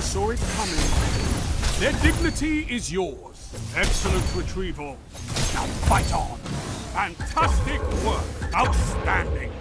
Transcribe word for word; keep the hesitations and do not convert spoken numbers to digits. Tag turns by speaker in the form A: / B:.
A: saw it coming. Their dignity is yours. Excellent retrieval. Now fight on. Fantastic work. Outstanding.